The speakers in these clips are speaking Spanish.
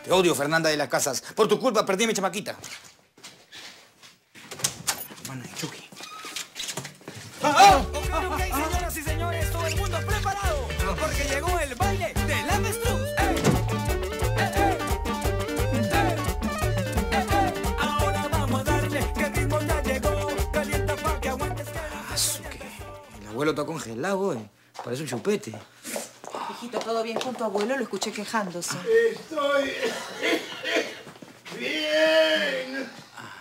Te odio, Fernanda de las Casas. Por tu culpa perdí a mi chamaquita. Hermana de Chucky. Ok, señoras y señores, todo el mundo preparado. Porque llegó el baile del avestruz. Ahora vamos a darle, que el ritmo ya llegó. Calienta pa' que aguantes. El abuelo está congelado, güey. Parece un chupete. Hijito, ¿todo bien con tu abuelo? Lo escuché quejándose. Estoy bien.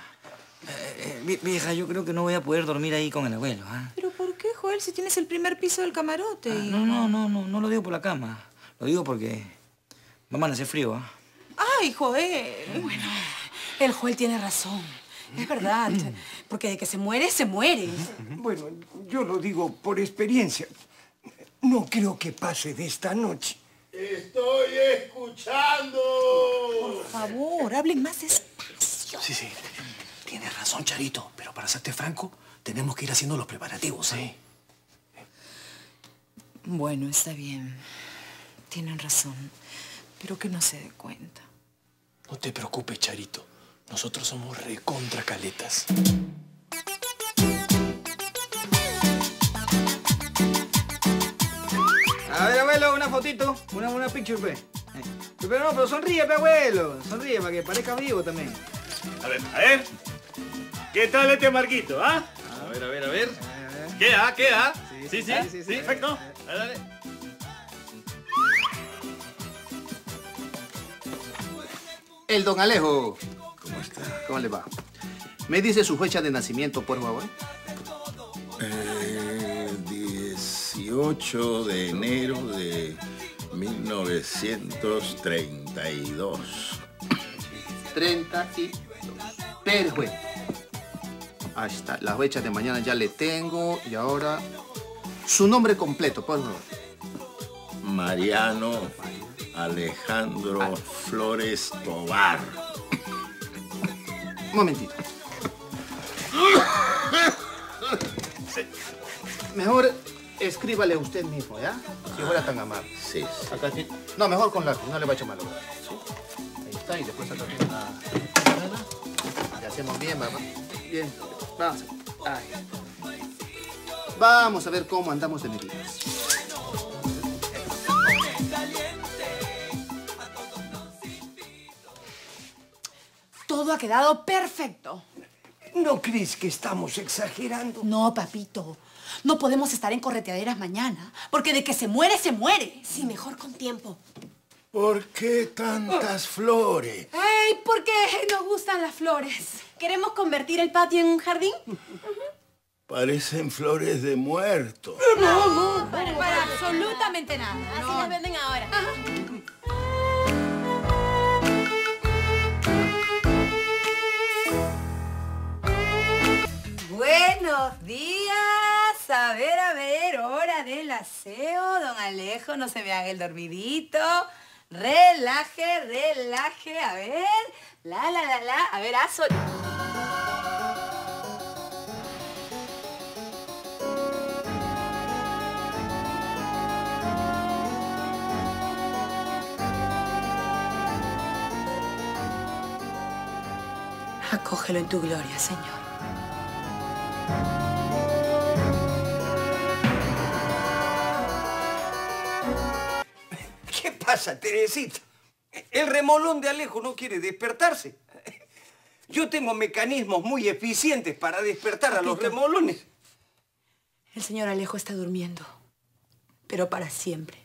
Mi hija, yo creo que no voy a poder dormir ahí con el abuelo, ¿ah? ¿Pero por qué, Joel, si tienes el primer piso del camarote? No lo digo por la cama. Lo digo porque va a amanecer frío, ¿ah? ¡Ay, Joel! Bueno, el Joel tiene razón. Es verdad. Porque de que se muere, se muere. Bueno, yo lo digo por experiencia. No creo que pase de esta noche. ¡Estoy escuchando! Por favor, hablen más despacio. Sí, sí. Tienes razón, Charito. Pero para serte franco, tenemos que ir haciendo los preparativos, ¿eh? Bueno, está bien. Tienen razón. Pero que no se dé cuenta. No te preocupes, Charito. Nosotros somos recontra caletas. A ver, abuelo, una fotito. Una picture, pe. Pero no, pero sonríe, pe, abuelo. Sonríe para que parezca vivo también. A ver. ¿Qué tal este marquito, ah? A ver. ¿Queda? Sí, Perfecto. Dale. El don Alejo. ¿Cómo está? ¿Cómo le va? ¿Me dice su fecha de nacimiento, por favor? 18 de enero de 1932. 32. Perfecto. Ahí está. La fecha de mañana ya le tengo. Y ahora, su nombre completo, por favor. Mariano Alejandro Flores Tobar. Un momentito. Mejor escríbale usted mismo, ¿ya? Si fuera tan amable. Sí. Acá tiene... No, mejor con lápiz, no le va a echar mal. ¿Sí? Ahí está, y después acá tiene una... Le hacemos bien, mamá. Bien, vamos. Ahí. Vamos a ver cómo andamos de medidas. Todo ha quedado perfecto. ¿No crees que estamos exagerando? No, papito. No podemos estar en correteaderas mañana, porque de que se muere, se muere. Sí, mejor con tiempo. ¿Por qué tantas flores? Ay, porque nos gustan las flores. ¿Queremos convertir el patio en un jardín? Parecen flores de muerto. No, para absolutamente nada. Así las venden ahora. Buenos días. A ver, hora del aseo. Don Alejo, no se me haga el dormidito. Relaje. A ver. A ver, aso. Acógelo en tu gloria, Señor. ¿Qué pasa, Teresita? El remolón de Alejo no quiere despertarse. Yo tengo mecanismos muy eficientes para despertar a los remolones. El señor Alejo está durmiendo, pero para siempre.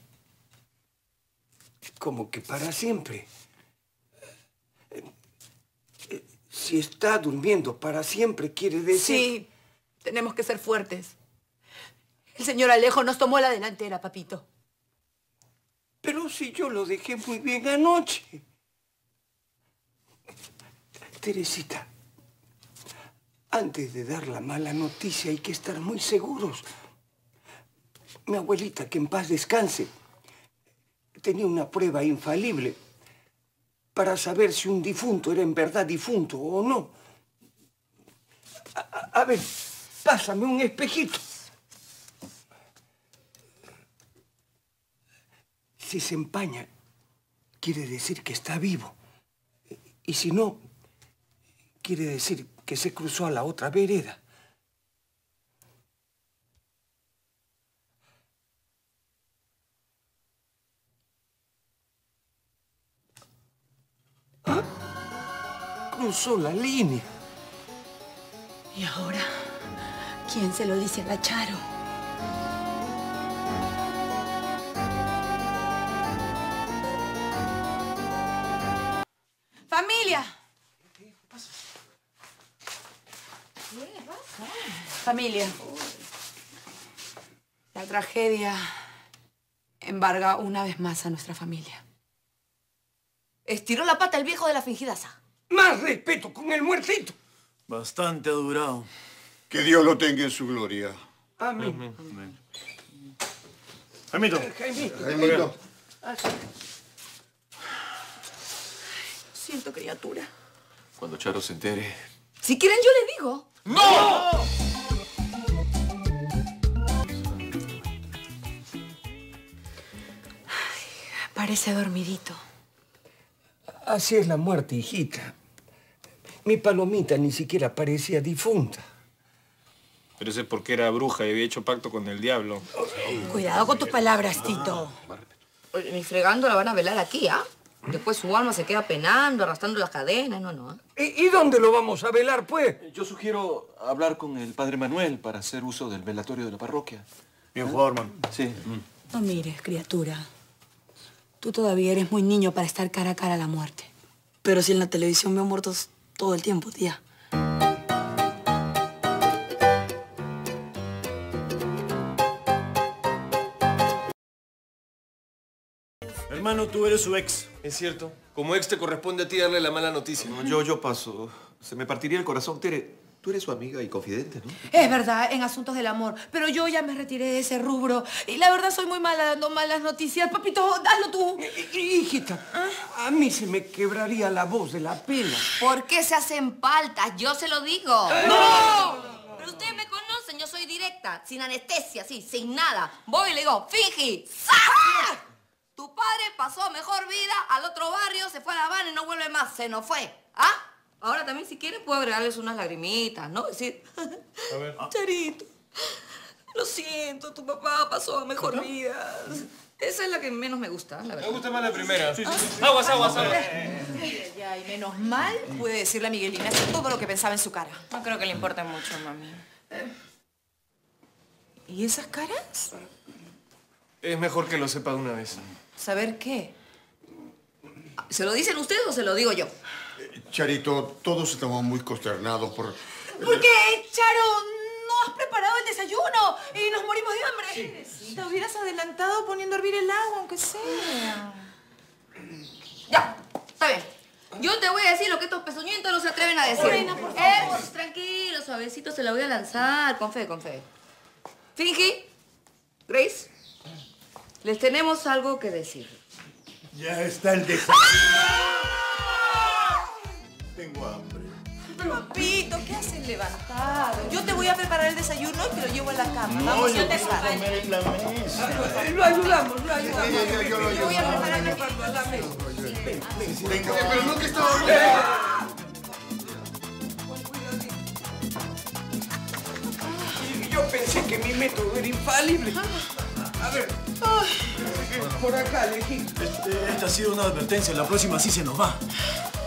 ¿Cómo que para siempre? Si está durmiendo para siempre, quiere decir... Sí, tenemos que ser fuertes. El señor Alejo nos tomó la delantera, papito. Pero si yo lo dejé muy bien anoche. Teresita, antes de dar la mala noticia hay que estar muy seguros. Mi abuelita, que en paz descanse, tenía una prueba infalible para saber si un difunto era en verdad difunto o no. A ver, pásame un espejito. Si se empaña, quiere decir que está vivo. Y si no, quiere decir que se cruzó a la otra vereda. ¿Ah? Cruzó la línea. ¿Y ahora quién se lo dice a la Charo? ¡Familia! ¿Qué pasa? Familia. La tragedia embarga una vez más a nuestra familia. Estiró la pata el viejo de la fingidaza. ¡Más respeto con el muertito! Bastante ha durado. Que Dios lo tenga en su gloria. Amén. Jaimito. Jaimito. Siento, criatura. Cuando Charo se entere... Si quieren, yo les digo. ¡No! Parece dormidito. Así es la muerte, hijita. Mi palomita ni siquiera parecía difunta. Pero ese es porque era bruja y había hecho pacto con el diablo. Cuidado con tus palabras, Tito. Oye, ni fregando la van a velar aquí, ¿ah? Después su alma se queda penando, arrastrando las cadenas. No. ¿Y dónde lo vamos a velar, pues? Yo sugiero hablar con el padre Manuel para hacer uso del velatorio de la parroquia. Bien jugado, hermano. Sí. No mires, criatura. Tú todavía eres muy niño para estar cara a cara a la muerte. Pero si en la televisión veo muertos todo el tiempo, tía. Hermano, tú eres su ex. Es cierto. Como ex te corresponde a ti darle la mala noticia. No, yo paso. Se me partiría el corazón. Tere, tú eres su amiga y confidente, ¿no? Es verdad, en asuntos del amor. Pero yo ya me retiré de ese rubro. Y la verdad soy muy mala dando malas noticias. Papito, hazlo tú. Hijita, a mí se me quebraría la voz de la pena. ¿Por qué se hacen paltas? Yo se lo digo. ¡No! Pero ustedes me conocen, yo soy directa, sin anestesia, sí, sin nada. Voy y le digo, fingi, ¡zas! Tu padre pasó mejor vida al otro barrio, se fue a La Habana y no vuelve más, se nos fue. ¿Ah? Ahora también, si quieren, puedo agregarles unas lagrimitas, ¿no? Decir, A ver. Charito, lo siento, tu papá pasó a mejor vida. Esa es la que menos me gusta, la verdad. Me gusta más la primera. Sí. Aguas. Ya, y menos mal pude decirle a Miguelina todo lo que pensaba en su cara. No creo que le importe mucho, mami. ¿Y esas caras? Es mejor que lo sepa de una vez. ¿Saber qué? ¿Se lo dicen ustedes o se lo digo yo? Charito, todos estamos muy consternados por... ¿Por qué, Charo? ¿No has preparado el desayuno? Y nos morimos de hambre. Sí. Te hubieras adelantado poniendo a hervir el agua, aunque sea. Ya, está bien. Yo te voy a decir lo que estos pezuñientos no se atreven a decir. Reina, por favor. Pues, tranquilo, suavecito, se la voy a lanzar. Con fe, con fe. Fingi, Grace, les tenemos algo que decir. Ya está el desayuno. Tengo hambre. Papito, ¿qué haces levantado? Yo te voy a preparar el desayuno y te lo llevo a la cama. Vamos, yo te comer en la mesa. Lo ayudamos. Yo lo voy a preparar la mesa. Pero no que estaba... Yo pensé que mi método era infalible. A ver. Por acá, Alejito. Esta ha sido una advertencia. La próxima sí se nos va.